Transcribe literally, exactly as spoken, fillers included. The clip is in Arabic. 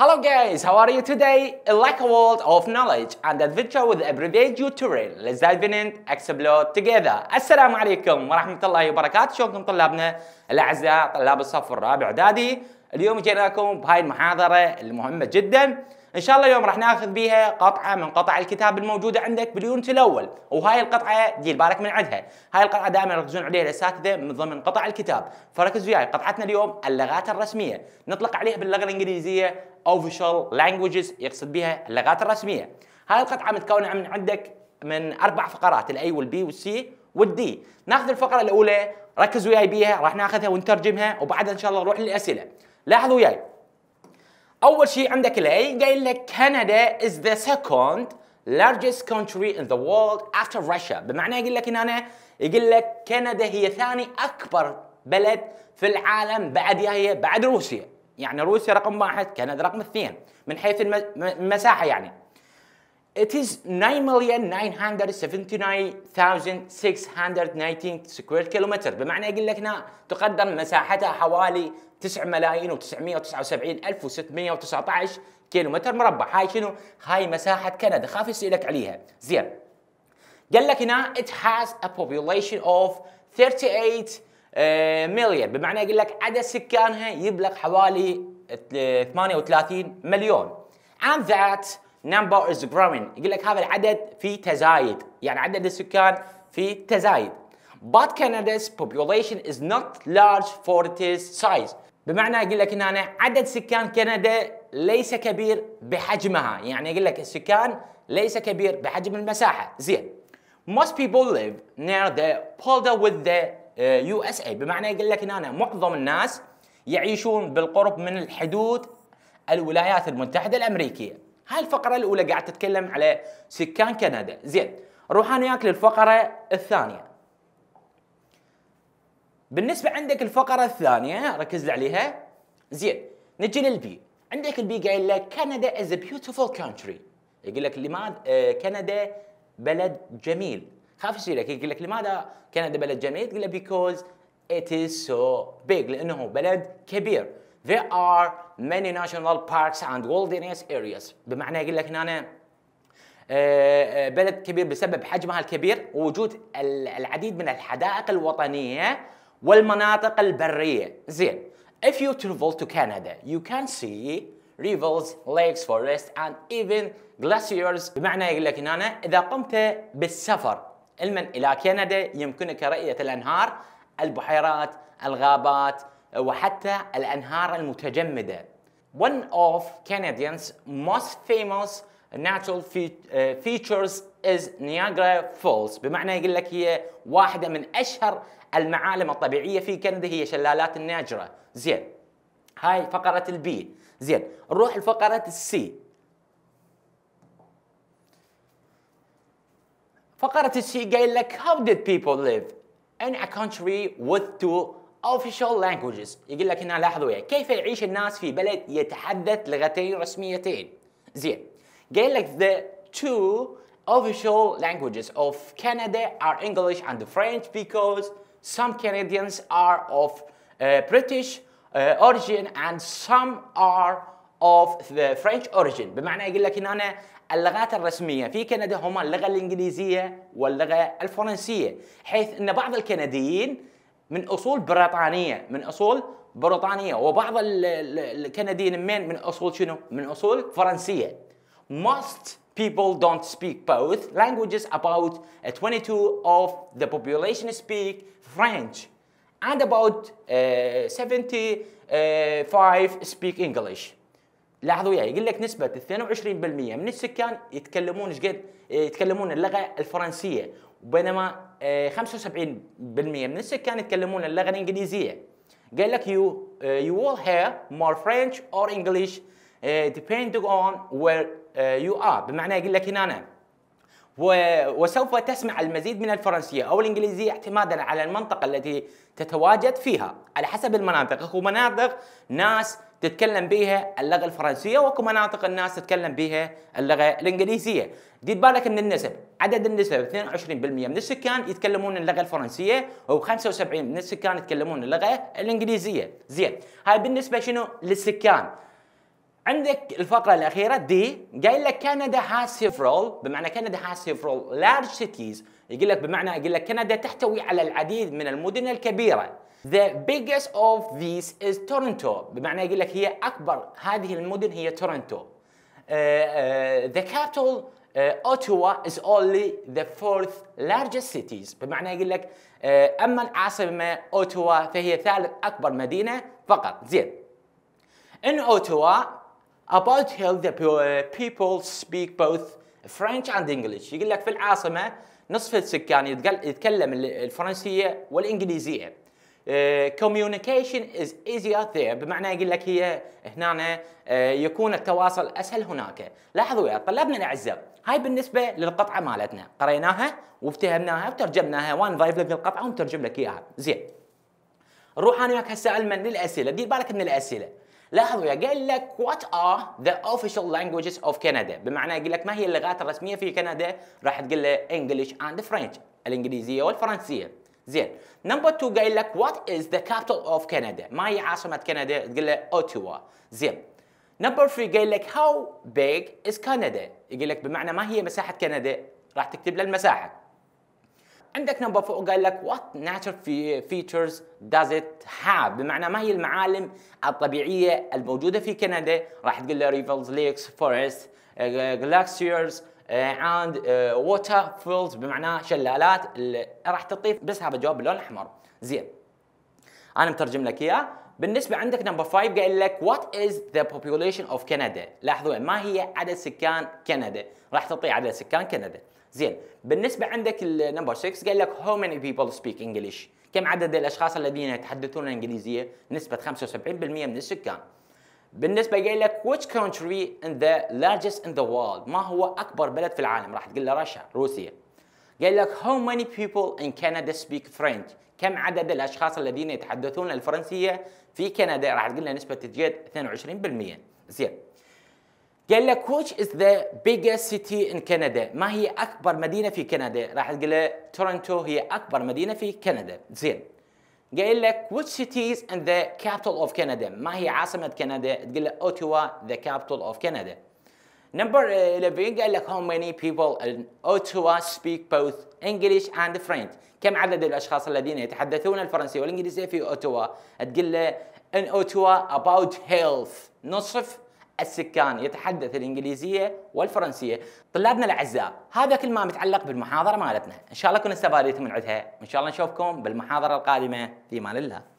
Hello guys, how are you today? Like a world of knowledge and adventure with everyday tutorial. Let's dive in and explore together. السلام عليكم ورحمة الله وبركاته. شلونكم طلابنا الأعزاء طلاب الصف الرابع إعدادي؟ اليوم جينا لكم بهاي المحاضرة المهمة جدا. إن شاء الله اليوم راح ناخذ بيها قطعة من قطع الكتاب الموجودة عندك باليونت الأول، وهاي القطعة دير بالك من عندها، هاي القطعة دائما يركزون عليها الأساتذة من ضمن قطع الكتاب، فركز وياي. قطعتنا اليوم اللغات الرسمية، نطلق عليها باللغة الإنجليزية official languages، يقصد بها اللغات الرسمية. هاي القطعة متكونة من عندك من أربع فقرات، الأي والبي والسي والدي. ناخذ الفقرة الأولى، ركز وياي بيها، راح ناخذها ونترجمها وبعدها إن شاء الله نروح للأسئلة. لاحظوا وياي. أول شيء عندك الأي قايل لك Canada is the second largest country in the world after Russia، بمعنى يقول لك هنا يقول لك كندا هي ثاني أكبر بلد في العالم بعد هي بعد روسيا، يعني روسيا رقم واحد، كندا رقم اثنين من حيث المساحة يعني. It is nine million nine hundred seventy-nine thousand six hundred nineteen square kilometer، بمعنى يقول لك هنا تقدر مساحتها حوالي تسعة ملايين وتسعمائة وتسعة وسبعين ألف وستمائة وتسعة عشر كيلومتر مربع. هاي شنو؟ هاي مساحة كندا، خاف يسألك عليها. زين. قال لك هنا it has a population of thirty-eight million، بمعنى يقول لك عدد سكانها يبلغ حوالي ثمانية وثلاثين مليون. And that number is growing، يقول لك هذا العدد في تزايد، يعني عدد السكان في تزايد. But Canada's population is not large for its size، بمعنى يقول لك هنا عدد سكان كندا ليس كبير بحجمها، يعني يقول لك السكان ليس كبير بحجم المساحة. زين. Most people live near the border with the يو إس إيه، بمعنى يقول لك هنا معظم الناس يعيشون بالقرب من الحدود الولايات المتحدة الأمريكية. هاي الفقرة الأولى قاعد تتكلم على سكان كندا. زين. نروح أنا وياك للفقرة الثانية. بالنسبة عندك الفقرة الثانية ركز لي عليها. زين. نجي للبي. عندك البي قايل لك كندا is a beautiful country، يقول لك لماذا آه كندا بلد جميل. خاف يصيرك يقول لك لماذا كندا بلد جميل؟ تقول له because it is so big، لأنه بلد كبير. There are many national parks and wilderness areas، بمعنى يقول لك هنا بلد كبير بسبب حجمها الكبير ووجود العديد من الحدائق الوطنية والمناطق البرية. زين. If you travel to Canada you can see rivers, lakes, forests and even glaciers، بمعنى يقول لك هنا إذا قمت بالسفر علما إلى كندا يمكنك رؤية الأنهار، البحيرات، الغابات وحتى الأنهار المتجمدة. One of Canadians most famous natural features is Niagara Falls، بمعنى يقول لك هي واحدة من أشهر المعالم الطبيعية في كندا هي شلالات النياجرا. زين. هاي فقرة البي. زين. نروح لفقرة السي. فقرة السي قايل لك how did people live in a country with two official languages، يقول لك هنا لاحظوا وياي كيف يعيش الناس في بلد يتحدث لغتين رسميتين. زين. قايل لك the two official languages of Canada are English and French because some Canadians are of uh, British uh, origin and some are of the French origin، بمعنى يقول لك هنا اللغات الرسمية في كندا هما اللغة الإنجليزية واللغة الفرنسية، حيث أن بعض الكنديين من أصول بريطانية من أصول بريطانية وبعض الكنديين من من أصول شنو؟ من أصول فرنسية. Most people don't speak both languages. About twenty-two of the population speak French and about uh, seventy-five speak English. لاحظوا وياي يقول لك نسبة اثنين وعشرين بالمئة من السكان يتكلمون ايش قد؟ يتكلمون اللغة الفرنسية، بينما خمسة وسبعين بالمئة من السكان يتكلمون اللغة الإنجليزية. قال لك you uh, you will hear more French or English uh, depending on where uh, you are، بمعنى يقول لك هنا وسوف تسمع المزيد من الفرنسية أو الإنجليزية اعتمادا على المنطقة التي تتواجد فيها. على حسب المناطق، اكو مناطق ناس تتكلم بها اللغة الفرنسية واكو مناطق الناس تتكلم بها اللغة الإنجليزية. دير بالك من النسب، عدد النسب اثنين وعشرين بالمئة من السكان يتكلمون اللغة الفرنسية و خمسة وسبعين بالمئة من السكان يتكلمون اللغة الإنجليزية. زين. هاي بالنسبة شنو؟ للسكان. عندك الفقرة الأخيرة دي قايل لك كندا has several، بمعنى كندا has several large cities، يقول لك بمعنى يقول لك كندا تحتوي على العديد من المدن الكبيرة. The biggest of these is Toronto، بمعنى يقول لك هي أكبر هذه المدن هي تورنتو. Uh, uh, the capital uh, Ottawa is only the fourth largest cities، بمعنى يقول لك uh, أما العاصمة أوتوا فهي ثالث أكبر مدينة فقط. زين. In Ottawa about hill the people speak both French and English، يقول لك في العاصمة نصف السكان يتكلم الفرنسية والإنجليزية. Uh, communication is easier there، بمعنى يقول لك هي هنا uh, يكون التواصل اسهل هناك. لاحظوا يا طلابنا الاعزاء، هاي بالنسبه للقطعه مالتنا، قريناها وافتهمناها وترجمناها، وانا ضايف لك القطعه ومترجم لك اياها. زين. نروح انا وياك هسه علما للاسئله، دير بالك من الاسئله. لاحظوا يا قال لك what are the official languages of Canada، بمعنى يقول لك ما هي اللغات الرسميه في كندا، راح تقول له English and French، الانجليزيه والفرنسيه. زين. نمبر اثنين قايل لك what is the capital of Canada، ما هي عاصمة كندا؟ تقول له اوتوا. زين. نمبر ثلاثة قايل لك how big is Canada، يقول لك بمعنى ما هي مساحة كندا، راح تكتب له المساحة. عندك نمبر أربعة قايل لك what natural features does it have، بمعنى ما هي المعالم الطبيعية الموجودة في كندا، راح تقول له rivers, lakes, forests, glaciers and waterfalls، بمعنى شلالات. راح تطيف بس هذا جواب باللون الاحمر. زين. انا مترجم لك اياه. بالنسبه عندك نمبر خمسة قايل لك what is the population of Canada، لاحظوا ما هي عدد سكان كندا، راح تعطي عدد سكان كندا. زين. بالنسبه عندك النمبر ستة قايل لك how many people speak English، كم عدد الاشخاص الذين يتحدثون الانجليزيه؟ نسبه خمسة وسبعين بالمئة من السكان. بالنسبه قايل لك which country in the largest in the world، ما هو اكبر بلد في العالم؟ راح تقول له روسيا، روسيا. قايل لك how many people in Canada speak French، كم عدد الاشخاص الذين يتحدثون الفرنسيه في كندا؟ راح تقول له نسبه تجد اثنين وعشرين بالمئة. زين. قال لك which is the biggest city in Canada، ما هي اكبر مدينه في كندا؟ راح تقول له تورنتو هي اكبر مدينه في كندا. زين. قايل لك which cities in the capital of Canada، ما هي عاصمة كندا؟ تقول له اوتوا the capital of Canada. Number eleven قال لك how many people in Ottawa speak both English and French، كم عدد الأشخاص الذين يتحدثون الفرنسية والإنجليزية في أوتوا؟ تقول له in Ottawa about half، نصف السكان يتحدث الإنجليزية والفرنسية. طلابنا الأعزاء، هذا كل ما متعلق بالمحاضرة مالتنا، إن شاء الله كنتوا استفادتوا من عندها، إن شاء الله نشوفكم بالمحاضرة القادمة في أمان الله.